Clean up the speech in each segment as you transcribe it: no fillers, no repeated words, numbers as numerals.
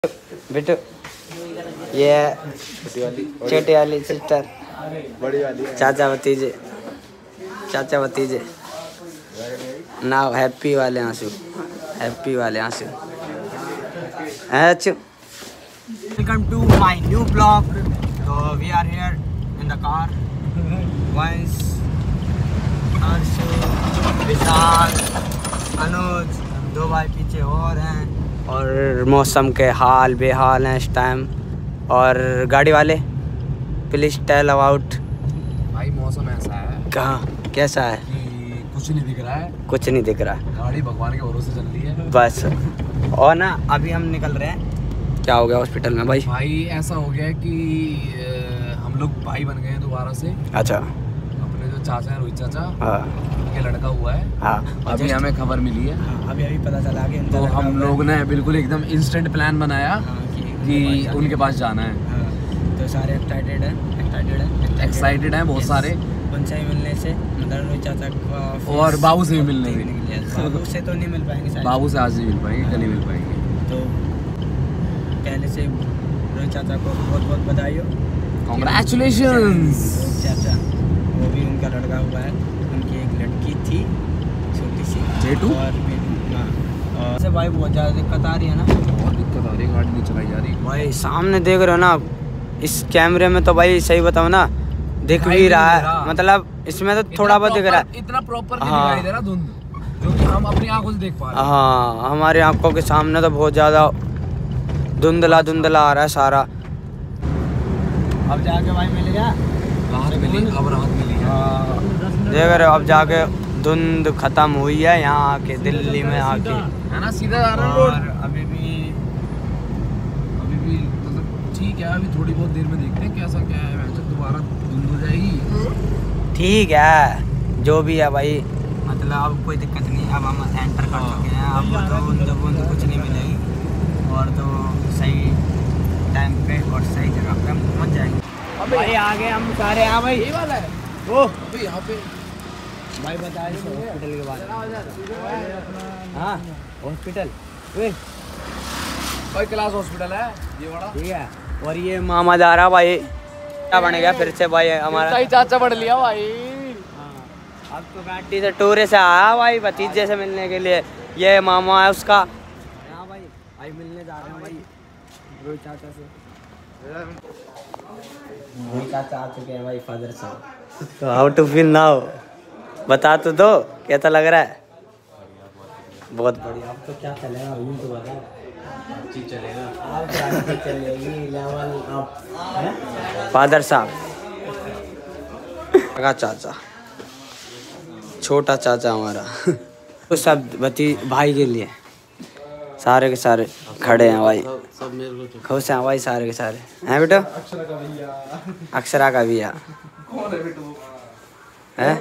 बेटू ये छोटी वाली सिस्टर, बड़ी वाली चाचा भतीजे नाउ हैप्पी वाले आंसू अच्छू। Welcome to my new blog. तो we are here in the car. वंस अर्शु, विशाल, अनुज, दो भाई पीछे और हैं। और मौसम के हाल बेहाल हैं इस टाइम। और गाड़ी वाले प्लीज टेल अबाउट। भाई मौसम ऐसा है कहाँ कैसा है कि कुछ नहीं दिख रहा है, गाड़ी भगवान के भरोसे चल रही है बस। और ना अभी हम निकल रहे हैं। क्या हो गया हॉस्पिटल में भाई? भाई ऐसा हो गया है कि हम लोग भाई बन गए हैं दोबारा से। अच्छा अपने जो चाचा हैं रोहित चाचा, हाँ उनके लड़का हुआ है। हाँ अभी हमें खबर मिली है। अभी पता चला कि तो हम लोग ने बिल्कुल एकदम इंस्टेंट प्लान बनाया कि उनके पास जाना है। तो सारे एक्साइटेड हैं बहुत सारे। उनसे ही मिलने से, मतलब रोहित चाचा का और बाबू से भी मिलने के लिए। बाबू से तो नहीं मिल पाएंगे शायद। बाबू से आज नहीं मिल पाएंगे, कल ही मिल पाएंगे। तो पहले से रोहित चाचा को बहुत बहुत बधाई हो। Congratulations! रोहित चाचा वो भी उनका लड़का हुआ है। उनकी एक लड़की थी छोटी सी जेठू। और से भाई बहुत ज़्यादा दिक्कत आ रही है ना। बहुत दिक्कत आ रही है, गाड़ी नहीं चलाई जा रही भाई सामने देख रहे हो ना, इस कैमरे में तो भाई सही बताओ ना दिख भी रहा है, मतलब इसमें तो थोड़ा बहुत दिख रहा है। इतना प्रॉपर दिखाई दे रहा धुंध, जो कि हम अपनी आंखों से देख पा रहे हैं। हाँ हमारी आंखों के सामने तो बहुत ज़्यादा धुंधला आ रहा है सारा। अब जाके भाई मिल गया, राहत मिली, अब राहत मिली है। देख रहे हो अब जाके धुंध खत्म हुई है यहाँ आके, दिल्ली में आके है ना, सीधा आ रहा और अभी भी मतलब ठीक है। अभी थोड़ी बहुत देर में देखते हैं कैसा क्या है। जब दोबारा धुंध हो जाएगी ठीक है, जो भी है भाई, मतलब अब कोई दिक्कत नहीं। अब हम एंटर कर चुके हैं, अब तो बूंद कुछ नहीं मिलेगी और तो सही टाइम पे और सही जगह पे हम पहुंच जाएंगे। भाई आगे हम सारे हैं भाई। ये वाला है वो अभी यहाँ पे भाई बताइए हॉस्पिटल के बारे में। हाँ हॉस्पिटल भाई क्लास हॉस्पिटल है ये बड़ा, ठीक है। और ये मामा जा रहा भाई, क्या बन गया फिर से भाई हमारा चाचा बढ़ लिया भाई। अब तो गाड़ी से टूरे से आया भाई भतीजे से मिलने के लिए। ये मामा है उसका। हाँ भाई भाई मिलने जा रहे हैं भाई रोहित चाचा से। रोहित चाचा आ चुके हैं भाई फादर साहब। तो हाउ टू फील नाउ, बता तो दो कैसा लग रहा है? बहुत बढ़िया। अब तो क्या चलेगा यूँ तो बता। चीज चलेगा, अब चलेगी लेवल अप। फादर साहब का चाचा, छोटा चाचा हमारा तो सब भाई के लिए सारे के सारे खड़े हैं भाई, सब मेरे को खुश हैं भाई सारे के सारे हैं। बेटा अक्षरा का भैया कौन है बेटू है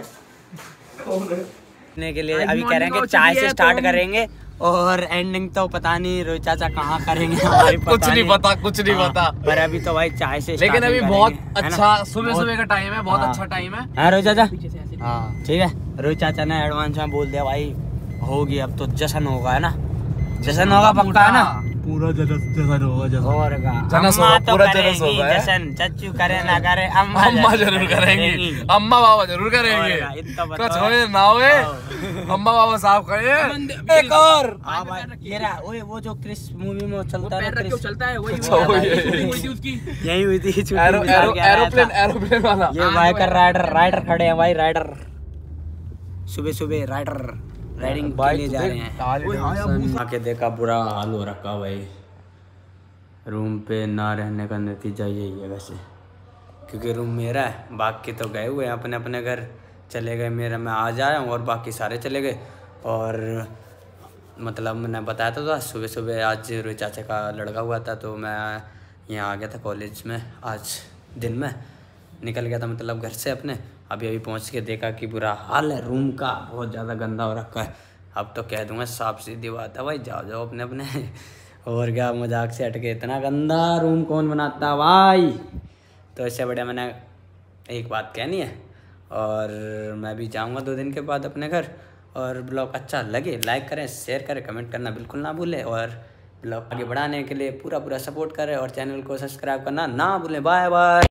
के लिए अभी कह रहे हैं कि चाय से स्टार्ट करेंगे और एंडिंग तो पता नहीं रोहित चाचा कहाँ करेंगे हमारी कुछ नहीं पता पर अभी तो भाई चाय से लेकिन अभी बहुत अच्छा सुबह का टाइम है, बहुत अच्छा टाइम है रोहित चाचा। हाँ ठीक है, रोहित चाचा ने एडवांस में बोल दिया भाई होगी अब तो जश्न होगा, है ना? जश्न होगा पक्का, है ना? पूरा जश्न होगा। और पूरा जश्न होगा। जश्न चच्चू करे ना करे अम्मा जरूर करेंगी, अम्मा बाबा जरूर करेंगे। कुछ होए ना होए अम्मा बाबा साहब करें। एक और ये रहा वो जो क्रिस मूवी में चलता है, चलता है वही यही हुई थी एरोप्लेन वाला। ये बाइकर राइडर खड़े हैं भाई, राइडर सुबह राइडिंग के लिए जा रहे हैं। आके देखा बुरा हाल हो रखा भाई, रूम पे ना रहने का नतीजा यही है वैसे, क्योंकि रूम मेरा है, बाकी तो गए हुए हैं अपने अपने घर चले गए। मेरा मैं आज आया हूँ और बाकी सारे चले गए। और मतलब मैंने बताया था सुबह आज रोहित चाचा का लड़का हुआ था, तो मैं यहाँ आ गया था कॉलेज में। आज दिन में निकल गया था मतलब घर से अपने। अभी पहुंच के देखा कि बुरा हाल है रूम का, बहुत ज़्यादा गंदा हो रखा है। अब तो कह दूंगा साफ सीधी बात है भाई, जाओ अपने अपने और क्या, मजाक से हटके इतना गंदा रूम कौन बनाता भाई। तो इससे बढ़िया मैंने एक बात कहनी है और मैं भी जाऊंगा 2 दिन के बाद अपने घर। और ब्लॉग अच्छा लगे लाइक करें, शेयर करें, कमेंट करना बिल्कुल ना भूलें। और ब्लॉग आगे बढ़ाने के लिए पूरा सपोर्ट करें और चैनल को सब्सक्राइब करना ना भूलें। Bye bye.